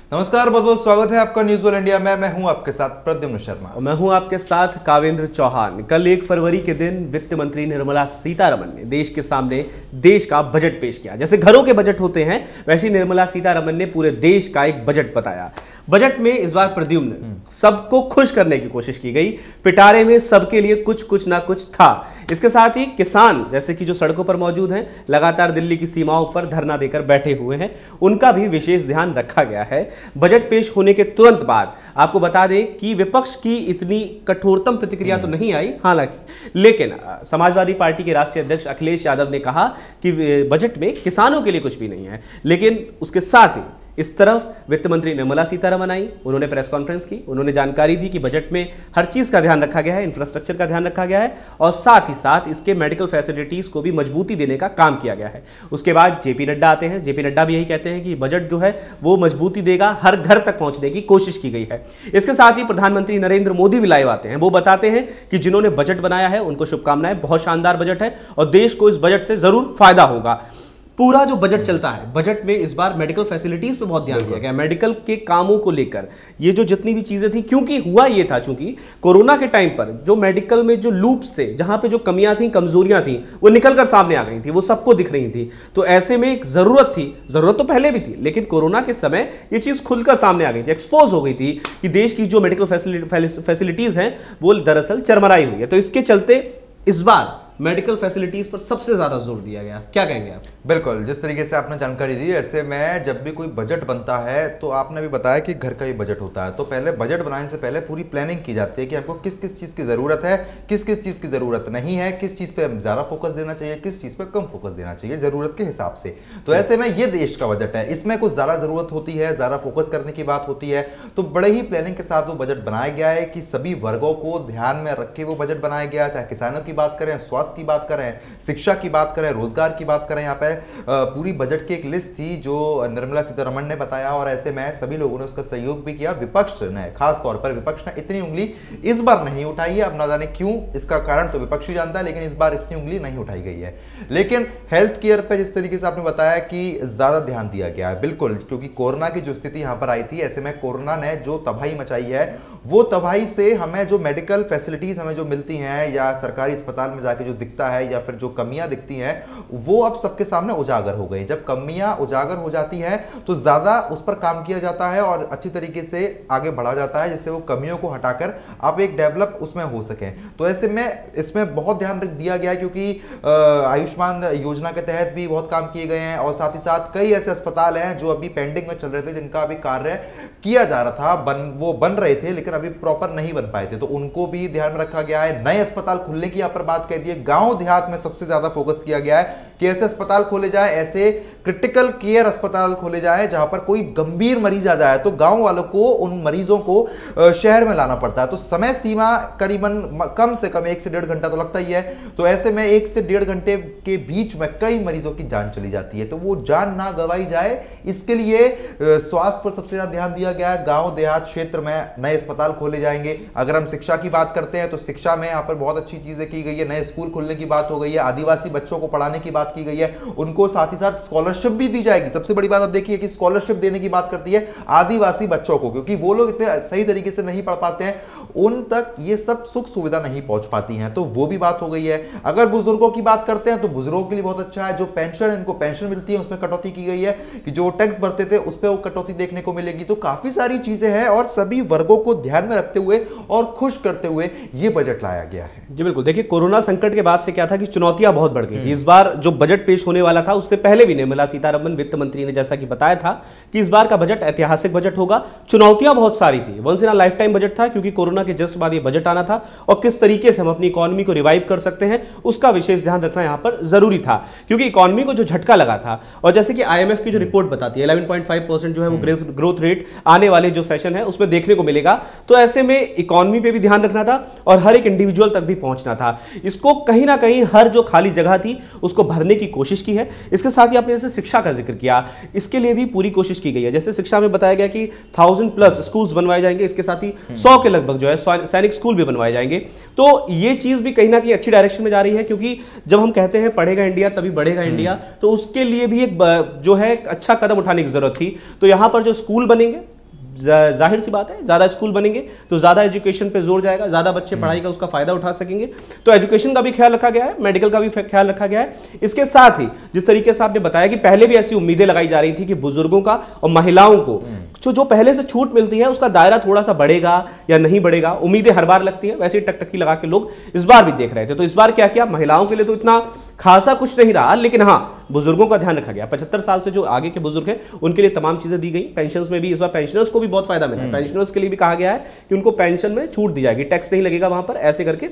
नमस्कार, बहुत बहुत स्वागत है आपका न्यूज़ ऑल इंडिया में। मैं हूं आपके साथ प्रद्युम्न शर्मा और मैं हूं आपके साथ कावेंद्र चौहान। कल 1 फरवरी के दिन वित्त मंत्री निर्मला सीतारमण ने देश के सामने देश का बजट पेश किया। जैसे घरों के बजट होते हैं वैसे निर्मला सीतारमण ने पूरे देश का एक बजट बताया। बजट में इस बार प्रद्युम्न सबको खुश करने की कोशिश की गई। पिटारे में सबके लिए कुछ ना कुछ था। इसके साथ ही किसान जैसे कि जो सड़कों पर मौजूद हैं, लगातार दिल्ली की सीमाओं पर धरना देकर बैठे हुए हैं, उनका भी विशेष ध्यान रखा गया है। बजट पेश होने के तुरंत बाद आपको बता दें कि विपक्ष की इतनी कठोरतम प्रतिक्रिया तो नहीं आई हालांकि, लेकिन समाजवादी पार्टी के राष्ट्रीय अध्यक्ष अखिलेश यादव ने कहा कि बजट में किसानों के लिए कुछ भी नहीं है। लेकिन उसके साथ ही इस तरफ वित्त मंत्री निर्मला सीतारमण आई, उन्होंने प्रेस कॉन्फ्रेंस की, उन्होंने जानकारी दी कि बजट में हर चीज का ध्यान रखा गया है, इंफ्रास्ट्रक्चर का ध्यान रखा गया है और साथ ही साथ इसके मेडिकल फैसिलिटीज को भी मजबूती देने का काम किया गया है। उसके बाद जेपी नड्डा आते हैं। जेपी नड्डा भी यही कहते हैं कि बजट जो है वो मजबूती देगा, हर घर तक पहुंचने की कोशिश की गई है। इसके साथ ही प्रधानमंत्री नरेंद्र मोदी भी लाइव आते हैं। वो बताते हैं कि जिन्होंने बजट बनाया है उनको शुभकामनाएं, बहुत शानदार बजट है और देश को इस बजट से जरूर फायदा होगा। पूरा जो बजट चलता है, बजट में इस बार मेडिकल फैसिलिटीज पे बहुत ध्यान दिया गया, मेडिकल के कामों को लेकर। ये जो जितनी भी चीजें थी, क्योंकि हुआ ये था, चूंकि कोरोना के टाइम पर जो मेडिकल में जो लूप्स थे, जहां पे जो कमियां थी, कमजोरियां थी, वो निकलकर सामने आ गई थी, वो सबको दिख रही थी। तो ऐसे में एक जरूरत थी, जरूरत तो पहले भी थी, लेकिन कोरोना के समय ये चीज खुलकर सामने आ गई थी, एक्सपोज हो गई थी कि देश की जो मेडिकल फैसिलिटीज हैं वो दरअसल चरमराई हुई है। तो इसके चलते इस बार मेडिकल फैसिलिटीज पर सबसे ज्यादा जोर दिया गया। क्या कहेंगे आप? बिल्कुल, जिस तरीके से आपने जानकारी दी, ऐसे में जब भी कोई बजट बनता है तो आपने भी बताया कि घर का ही बजट होता है, तो पहले बजट बनाने से पहले पूरी प्लानिंग की जाती है कि आपको किस किस चीज़ की ज़रूरत है, किस किस चीज़ की ज़रूरत नहीं है, किस चीज़ पे ज़्यादा फोकस देना चाहिए, किस चीज़ पे कम फोकस देना चाहिए ज़रूरत के हिसाब से। तो ऐसे में ये देश का बजट है, इसमें कुछ ज़्यादा ज़रूरत होती है, ज़्यादा फोकस करने की बात होती है, तो बड़े ही प्लानिंग के साथ वो बजट बनाया गया है कि सभी वर्गों को ध्यान में रख के वो बजट बनाया गया। चाहे किसानों की बात करें, स्वास्थ्य की बात करें, शिक्षा की बात करें, रोजगार की बात करें, यहाँ पे पूरी बजट की एक लिस्ट थी जो निर्मला सीतारमण ने बताया और ऐसे में सभी लोगों ने उसका सहयोग भी किया। विपक्ष ने, खास तौर पर विपक्ष ने इतनी उंगली इस बार नहीं उठाई है। अब ना जाने क्यों, इसका कारण तो विपक्ष ही जानता है, लेकिन इस बार इतनी उंगली नहीं उठाई गई है। लेकिन हेल्थ केयर पे जिस तरीके से आपने बताया कि ज्यादा ध्यान दिया गया है, बिल्कुल, क्योंकि कोरोना की जो स्थिति यहाँ पर आई थी, ऐसे में कोरोना ने जो तबाही मचाई है, वो तबाही से हमें जो मेडिकल फैसिलिटीज हमें जो मिलती हैं या सरकारी अस्पताल में जाके जो दिखता है या फिर जो कमियां दिखती हैं, वो अब सबके सामने उजागर हो गई। जब कमियां उजागर हो जाती हैं तो ज्यादा उस पर काम किया जाता है और अच्छी तरीके से आगे बढ़ा जाता है, जिससे वो कमियों को हटाकर आप एक डेवलप उसमें हो सकें। तो ऐसे में इसमें बहुत ध्यान दिया गया है, क्योंकि आयुष्मान योजना के तहत भी बहुत काम किए गए हैं और साथ ही साथ कई ऐसे अस्पताल हैं जो अभी पेंडिंग में चल रहे थे, जिनका अभी कार्य किया जा रहा था, वो बन रहे थे लेकिन अभी प्रॉपर नहीं बन पाए थे, तो उनको भी ध्यान में रखा गया है। नए अस्पताल खुलने की यहाँ पर बात कह दी है। गांव देहात में सबसे ज्यादा फोकस किया गया है कि ऐसे अस्पताल खोले जाए, ऐसे क्रिटिकल केयर अस्पताल खोले जाए जहां पर कोई गंभीर मरीज आ जाए तो गांव वालों को उन मरीजों को शहर में लाना पड़ता है, तो समय सीमा करीबन कम से कम 1 से 1.5 घंटा तो लगता ही है। तो ऐसे में 1 से 1.5 घंटे के बीच में कई मरीजों की जान चली जाती है, तो वो जान ना गंवाई जाए, इसके लिए स्वास्थ्य पर सबसे ज्यादा ध्यान दिया गया है। गांव देहात क्षेत्र में नए अस्पताल खोले जाएंगे। अगर हम शिक्षा की बात करते हैं तो शिक्षा में यहाँ पर बहुत अच्छी चीजें की गई है। नए स्कूल खुलने की बात हो गई है, आदिवासी बच्चों को पढ़ाने की बात की गई है, उनको साथ ही साथ स्कॉलरशिप भी दी जाएगी। सबसे बड़ी बात आप देखिए कि स्कॉलरशिप देने की बात करती है आदिवासी बच्चों को, क्योंकि वो लोग इतने सही तरीके से नहीं पढ़ पाते हैं, उन तक ये सब सुख सुविधा नहीं पहुंच पाती हैं, तो वो भी बात हो गई है। अगर बुजुर्गों की बात करते हैं तो बुजुर्गों के लिए बहुत अच्छा है, जो पेंशन, इनको पेंशन मिलती है उसमें कटौती की गई है, कि जो टैक्स भरते थे उस पर वो कटौती देखने को मिलेगी। तो काफी सारी चीजें हैं और सभी वर्गों को ध्यान में रखते हुए और खुश करते हुए ये बजट लाया गया है। जी बिल्कुल, देखिए कोरोना संकट के बाद से क्या था कि चुनौतियां बहुत बढ़ गई थी। इस बार जो बजट पेश होने वाला था उससे पहले भी निर्मला सीतारमण वित्त मंत्री ने जैसा कि बताया था कि इस बार का बजट ऐतिहासिक बजट होगा। चुनौतियां बहुत सारी थी, once in a life time budget था, क्योंकि कोरोना के जस्ट बाद ये बजट आना था और किस तरीके से हम अपनी इकोनॉमी को रिवाइव कर सकते हैं उसका विशेष ध्यान रखना यहां पर जरूरी था, क्योंकि इकोनॉमी को जो झटका लगा था और जैसे कि आईएमएफ की जो रिपोर्ट बताती है 11.5% जो है वो ग्रोथ रेट आने वाले जो सेशन है उसमें देखने को मिलेगा। तो ऐसे में इकोनॉमी पे भी ध्यान रखना था और हर एक इंडिविजुअल तक भी पहुंचना था। इसको कहीं ना कहीं हर जो खाली जगह थी उसको भरने की कोशिश की है। इसके साथ ही आपने जैसे शिक्षा का जिक्र किया, इसके लिए भी पूरी कोशिश की गई है। जैसे शिक्षा में बताया गया कि 1000+ स्कूल्स बनवाए जाएंगे, इसके साथ ही 100 के लगभग जो है सैनिक स्कूल भी बनवाए जाएंगे। तो ये चीज भी कहीं ना कहीं अच्छी डायरेक्शन में जा रही है, क्योंकि जब हम कहते हैं पढ़ेगा इंडिया तभी बढ़ेगा इंडिया, तो उसके लिए भी एक जो है अच्छा कदम उठाने की जरूरत थी। तो यहां पर जो स्कूल बनेंगे जाहिर सी बात है, ज्यादा स्कूल बनेंगे तो ज्यादा एजुकेशन पे जोर जाएगा, ज्यादा बच्चे पढ़ाई का उसका फायदा उठा सकेंगे, तो एजुकेशन का भी ख्याल रखा गया है, मेडिकल का भी ख्याल रखा गया है। इसके साथ ही जिस तरीके से आपने बताया कि पहले भी ऐसी उम्मीदें लगाई जा रही थी कि बुजुर्गों का और महिलाओं को जो पहले से छूट मिलती है उसका दायरा थोड़ा सा बढ़ेगा या नहीं बढ़ेगा, उम्मीदें हर बार लगती है, वैसे ही टकटकी लगा के लोग इस बार भी देख रहे थे। तो इस बार क्या किया, महिलाओं के लिए तो इतना खासा कुछ नहीं रहा, लेकिन हाँ बुजुर्गों का ध्यान रखा गया। 75 साल से जो आगे के बुजुर्ग हैं उनके लिए तमाम चीजें दी गई। पेंशन्स में भी इस बार पेंशनर्स को भी बहुत फायदा मिला है। पेंशनर्स के लिए भी कहा गया है कि उनको पेंशन में छूट दी जाएगी, टैक्स नहीं लगेगा वहां पर, ऐसे करके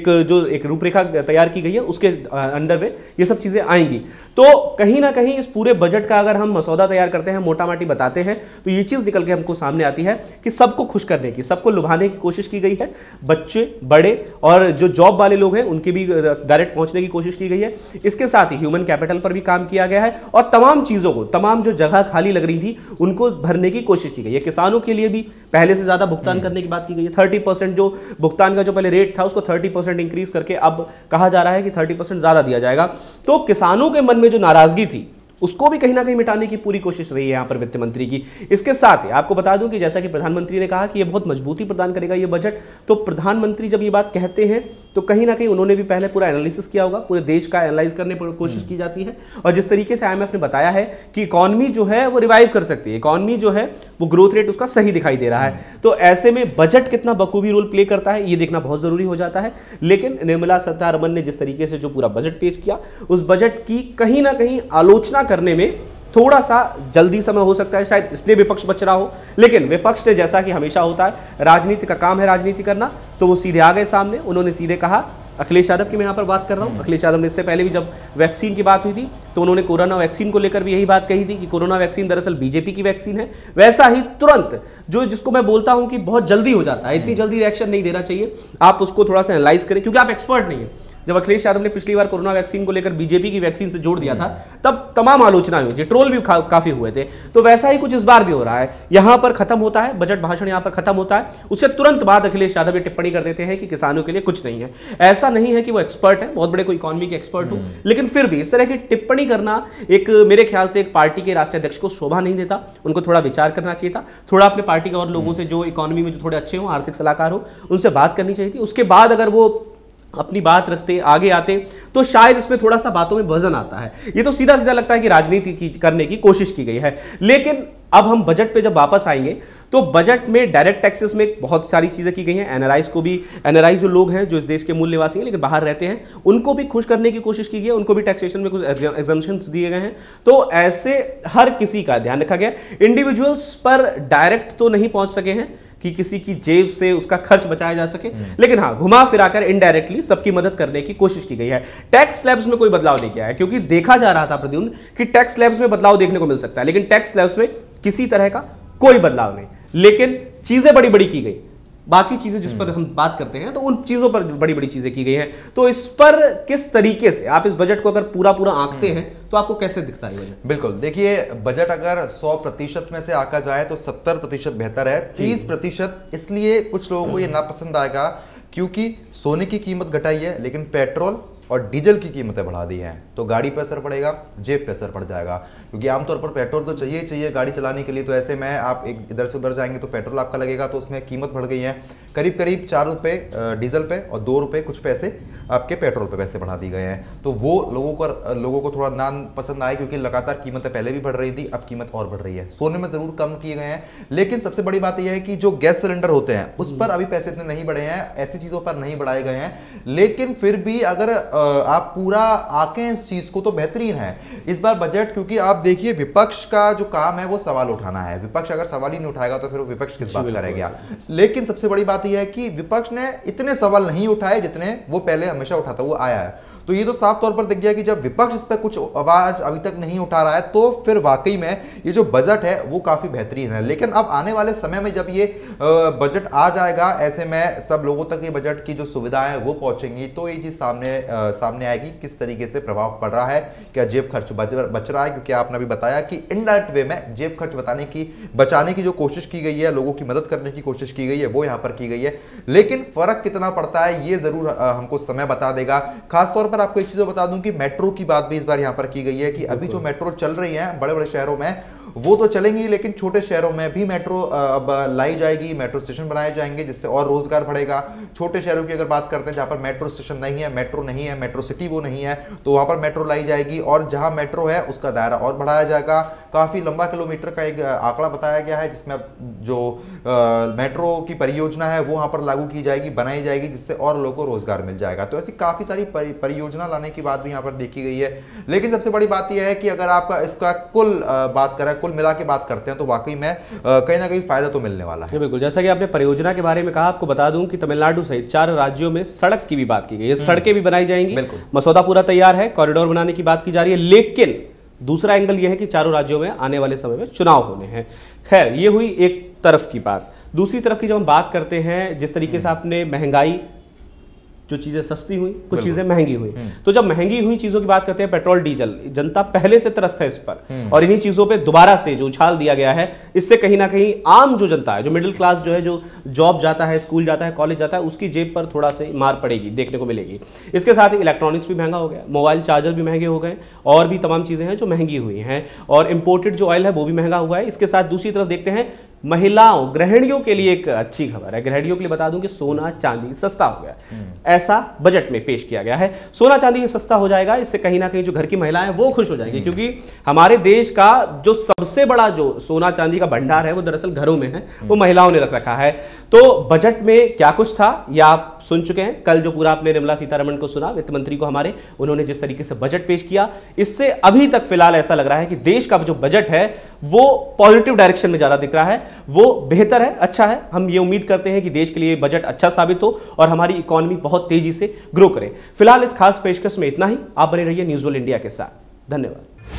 एक रूपरेखा तैयार की गई है, उसके अंडर में ये सब चीजें आएंगी। तो कहीं ना कहीं इस पूरे बजट का अगर हम मसौदा तैयार करते हैं, मोटा माटी बताते हैं, तो ये चीज निकल के हमको सामने आती है कि सबको खुश करने की, सबको लुभाने की कोशिश की गई है। बच्चे, बड़े और जो जॉब वाले लोग हैं उनके भी डायरेक्ट पहुंचने की कोशिश की गई है। इसके साथ ही ह्यूमन कैपिटल पर भी काम किया गया है और तमाम चीजों को, तमाम जो जगह खाली लग रही थी उनको भरने की कोशिश की गई है। किसानों के लिए भी पहले से ज्यादा भुगतान करने की बात की गई है। 30% जो भुगतान का जो पहले रेट था उसको 30% इंक्रीज करके अब कहा जा रहा है कि 30% ज्यादा दिया जाएगा। तो किसानों के मन में जो नाराजगी थी उसको भी कहीं ना कहीं मिटाने की पूरी कोशिश रही है यहां पर वित्त मंत्री की। इसके साथ ही आपको बता दूं कि जैसा कि प्रधानमंत्री ने कहा कि यह बहुत मजबूती प्रदान करेगा ये बजट, तो प्रधानमंत्री जब ये बात कहते हैं तो कहीं ना कहीं उन्होंने भी पहले पूरा एनालिसिस किया होगा, पूरे देश का एनालाइज करने की कोशिश की जाती है। और जिस तरीके से IMF ने बताया है कि इकॉनमी जो है वो रिवाइव कर सकती है, इकॉनमी जो है वो ग्रोथ रेट उसका सही दिखाई दे रहा है, तो ऐसे में बजट कितना बखूबी रोल प्ले करता है ये देखना बहुत जरूरी हो जाता है। लेकिन निर्मला सीतारमण ने जिस तरीके से जो पूरा बजट पेश किया, उस बजट की कहीं ना कहीं आलोचना करने में थोड़ा सा जल्दी समय हो सकता है, शायद इसलिए विपक्ष बच रहा हो। लेकिन विपक्ष ने, जैसा कि हमेशा होता है, राजनीति का काम है राजनीति करना, तो वो सीधे आ गए सामने। उन्होंने सीधे कहा, अखिलेश यादव की मैं यहाँ पर बात कर रहा हूँ, अखिलेश यादव ने इससे पहले भी जब वैक्सीन की बात हुई थी तो उन्होंने कोरोना वैक्सीन को लेकर भी यही बात कही थी कि कोरोना वैक्सीन दरअसल बीजेपी की वैक्सीन है। वैसा ही तुरंत जिसको मैं बोलता हूं कि बहुत जल्दी हो जाता है, इतनी जल्दी रिएक्शन नहीं देना चाहिए, आप उसको थोड़ा सा एनालाइज करें, क्योंकि आप एक्सपर्ट नहीं है। जब अखिलेश यादव ने पिछली बार कोरोना वैक्सीन को लेकर बीजेपी की वैक्सीन से जोड़ दिया था तब तमाम आलोचनाएं हुई थी, ट्रोल भी काफी हुए थे। तो वैसा ही कुछ इस बार भी हो रहा है। यहां पर खत्म होता है बजट भाषण, यहां पर खत्म होता है, उसके तुरंत बाद अखिलेश यादव ये टिप्पणी कर देते हैं कि किसानों के लिए कुछ नहीं है। ऐसा नहीं है कि वो एक्सपर्ट है, बहुत बड़े कोई इकोनॉमी के एक्सपर्ट हो, लेकिन फिर भी इस तरह की टिप्पणी करना एक, मेरे ख्याल से एक पार्टी के राष्ट्रीय अध्यक्ष को शोभा नहीं देता। उनको थोड़ा विचार करना चाहिए था, थोड़ा अपने पार्टी के और लोगों से जो इकोनॉमी में जो थोड़े अच्छे हो, आर्थिक सलाहकार हो, उनसे बात करनी चाहिए थी। उसके बाद अगर वो अपनी बात रखते, आगे आते, तो शायद इसमें थोड़ा सा बातों में वजन आता है। ये तो सीधा सीधा लगता है कि राजनीति करने की कोशिश की गई है। लेकिन अब हम बजट पे जब वापस आएंगे तो बजट में डायरेक्ट टैक्सेस में बहुत सारी चीजें की गई हैं। एनआरआईज को भी, एनआरआई जो लोग हैं जो इस देश के मूल निवासी हैं लेकिन बाहर रहते हैं, उनको भी खुश करने की कोशिश की गई है, उनको भी टैक्सेशन में कुछ एग्जम्पशंस दिए गए हैं। तो ऐसे हर किसी का ध्यान रखा गया। इंडिविजुअल्स पर डायरेक्ट तो नहीं पहुंच सके हैं कि किसी की जेब से उसका खर्च बचाया जा सके, लेकिन हाँ घुमा फिराकर इनडायरेक्टली सबकी मदद करने की कोशिश की गई है। टैक्स स्लैब्स में कोई बदलाव नहीं किया है, क्योंकि देखा जा रहा था प्रद्युम्न कि टैक्स स्लैब्स में बदलाव देखने को मिल सकता है, लेकिन टैक्स स्लैब्स में किसी तरह का कोई बदलाव नहीं। लेकिन चीजें बड़ी बड़ी की गई, बाकी चीजें जिस पर हम बात करते हैं तो उन चीजों पर बड़ी बड़ी चीजें की गई हैं। तो इस पर किस तरीके से आप इस बजट को अगर पूरा पूरा आंकते हैं तो आपको कैसे दिखता है बजट? बिल्कुल, देखिए बजट अगर 100% में से आका जाए तो 70% बेहतर है। 30% इसलिए कुछ लोगों को ये नापसंद आएगा क्योंकि सोने की कीमत घटाई है लेकिन पेट्रोल और डीजल की कीमतें बढ़ा दी हैं, तो गाड़ी पे असर पड़ेगा, जेब पे असर पड़ जाएगा, क्योंकि आमतौर पर पेट्रोल तो चाहिए ही चाहिए गाड़ी चलाने के लिए। तो ऐसे में आप एक इधर से उधर जाएंगे तो पेट्रोल आपका लगेगा, तो उसमें कीमत बढ़ गई है करीब करीब 4 रुपये डीजल पे और 2 रुपये कुछ पैसे आपके पेट्रोल पे पैसे बढ़ा दिए गए हैं। तो वो लोगों को थोड़ा नान पसंद आए, क्योंकि लगातार कीमतें पहले भी बढ़ रही थी, अब कीमत और बढ़ रही है। सोने में ज़रूर कम किए गए हैं, लेकिन सबसे बड़ी बात यह है कि जो गैस सिलेंडर होते हैं उस पर अभी पैसे इतने नहीं बढ़े हैं, ऐसी चीज़ों पर नहीं बढ़ाए गए हैं। लेकिन फिर भी अगर आप पूरा आके इस चीज़ को, तो बेहतरीन है इस बार बजट, क्योंकि आप देखिए विपक्ष का जो काम है वो सवाल उठाना है। विपक्ष अगर सवाल ही नहीं उठाएगा तो फिर वो विपक्ष किस बात करेगा। लेकिन सबसे बड़ी बात यह है कि विपक्ष ने इतने सवाल नहीं उठाए जितने वो पहले हमेशा उठाता हुआ आया है। तो ये तो साफ तौर पर दिख गया कि जब विपक्ष इस पर कुछ आवाज अभी तक नहीं उठा रहा है तो फिर वाकई में ये जो बजट है वो काफी बेहतरीन है। लेकिन अब आने वाले समय में जब ये बजट आ जाएगा, ऐसे में सब लोगों तक ये बजट की जो सुविधाएं वो पहुंचेंगी, तो ये चीज सामने आएगी किस तरीके से प्रभाव पड़ रहा है, क्या जेब खर्च बच रहा है। क्योंकि आपने अभी बताया कि इनडायरेक्ट वे में जेब खर्च बचाने की जो कोशिश की गई है, लोगों की मदद करने की कोशिश की गई है, वो यहाँ पर की गई है। लेकिन फर्क कितना पड़ता है ये जरूर हमको समय बता देगा। खासतौर पर आपको एक चीज बता दूं कि मेट्रो की बात भी इस बार यहां पर की गई है कि अभी जो मेट्रो चल रही है बड़े बड़े शहरों में, वो तो चलेंगी, लेकिन छोटे शहरों में भी मेट्रो अब लाई जाएगी, मेट्रो स्टेशन बनाए जाएंगे जिससे और रोजगार बढ़ेगा। छोटे शहरों की अगर बात करते हैं जहां पर मेट्रो स्टेशन नहीं है, मेट्रो नहीं है, मेट्रो सिटी वो नहीं है, तो वहां पर मेट्रो लाई जाएगी और जहां मेट्रो है उसका दायरा और बढ़ाया जाएगा। काफी लंबा किलोमीटर का एक आंकड़ा बताया गया है जिसमें जो मेट्रो की परियोजना है वो वहां पर लागू की जाएगी, बनाई जाएगी, जिससे और लोगों को रोजगार मिल जाएगा। तो ऐसी काफी सारी परियोजना लाने की बात भी यहाँ पर देखी गई है। लेकिन सबसे बड़ी बात यह है कि अगर आपका इसका कुल बात करें, कुल मिला के बात करते हैं तो वाकई में कहीं ना कहीं फायदा तो मिलने वाला है। बिल्कुल, जैसा कि आपने परियोजना के बारे में कहा, आपको बता दूं कि तमिलनाडु सहित 4 राज्यों में सड़क की भी बात की गई है, सड़कें भी बनाई जाएंगी, मसौदा पूरा तैयार है, कॉरिडोर बनाने की बात की जा रही है। लेकिन दूसरा एंगल यह है कि चारों राज्यों में आने वाले समय में चुनाव होने हैं। खैर, ये हुई एक तरफ की बात। दूसरी तरफ की जब हम बात करते हैं, जिस तरीके से आपने महंगाई, जो चीजें सस्ती हुई, कुछ चीजें महंगी हुई, तो जब महंगी हुई चीजों की बात करते हैं, पेट्रोल डीजल, जनता पहले से त्रस्त है इस पर, और इन्हीं चीजों पे दोबारा से जो उछाल दिया गया है, इससे कहीं ना कहीं आम जो जनता है, जो मिडिल क्लास जो है, जो जॉब जाता है, स्कूल जाता है, कॉलेज जाता है, उसकी जेब पर थोड़ा से मार पड़ेगी, देखने को मिलेगी। इसके साथ ही इलेक्ट्रॉनिक्स भी महंगा हो गया, मोबाइल चार्जर भी महंगे हो गए, और भी तमाम चीजें हैं जो महंगी हुई हैं, और इंपोर्टेड जो ऑयल है वो भी महंगा हुआ है। इसके साथ दूसरी तरफ देखते हैं महिलाओं, गृहिणियों के लिए एक अच्छी खबर है। गृहिणियों के लिए बता दूं कि सोना चांदी सस्ता हो गया, ऐसा बजट में पेश किया गया है। सोना चांदी सस्ता हो जाएगा, इससे कहीं ना कहीं जो घर की महिलाएं वो खुश हो जाएंगी, क्योंकि हमारे देश का जो सबसे बड़ा जो सोना चांदी का भंडार है वो दरअसल घरों में है, वो महिलाओं ने रख रखा है। तो बजट में क्या कुछ था ये आप सुन चुके हैं। कल जो पूरा आपने निर्मला सीतारमण को सुना, वित्त मंत्री को हमारे, उन्होंने जिस तरीके से बजट पेश किया, इससे अभी तक फिलहाल ऐसा लग रहा है कि देश का जो बजट है वो पॉजिटिव डायरेक्शन में ज्यादा दिख रहा है, वो बेहतर है, अच्छा है। हम ये उम्मीद करते हैं कि देश के लिए बजट अच्छा साबित हो और हमारी इकोनॉमी बहुत तेजी से ग्रो करे। फिलहाल इस खास पेशकश में इतना ही। आप बने रहिए न्यूज़ वर्ल्ड इंडिया के साथ। धन्यवाद।